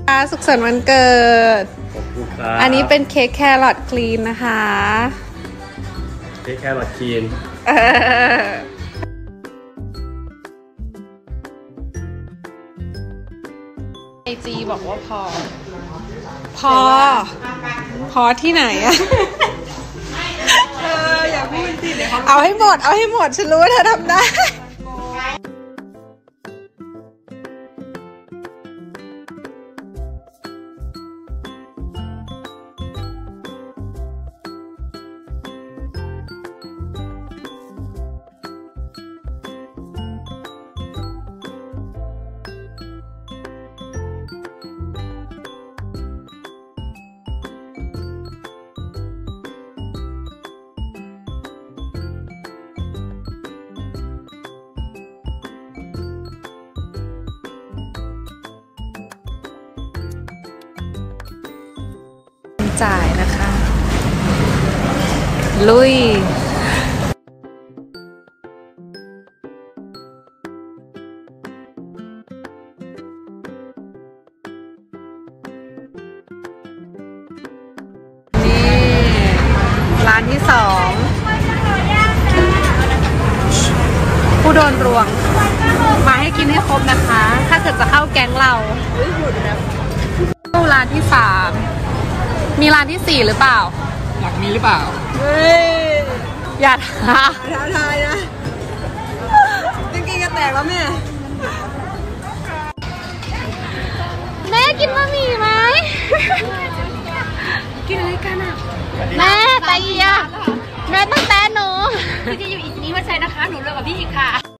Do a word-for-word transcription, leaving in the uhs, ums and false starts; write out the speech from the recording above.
สุขสันต์วันเกิดอันนี้เป็นเค้กแครอทคลีนนะคะเค้กแครอทคลีนไอจีบอกว่าพอพอพอที่ไหนอะเอออย่าพูดสิเดี๋ยวเขาเอาให้หมดเอาให้หมดฉันรู้ว่าเธอทำได้จ่ายนะคะลุยนี่ร้านที่สองผู้โดนรวงมาให้กินให้ครบนะคะถ้าเกิดจะเข้าแก๊งเราร้านที่สามมีร้านที่สี่หรือเปล่าอยากมีหรือเปล่าเฮ้ยอย่าท้าท้าทายนะจริงๆก็แตกแล้วแม่แม่กินบะหมี่ไหมกินอะไรกันอ่ะแม่ตาเอียแม่ตั้งแต่หนูที่จะอยู่อีกนี้ว่าใช่นะคะหนูเลิกกับพี่อีกค่ะ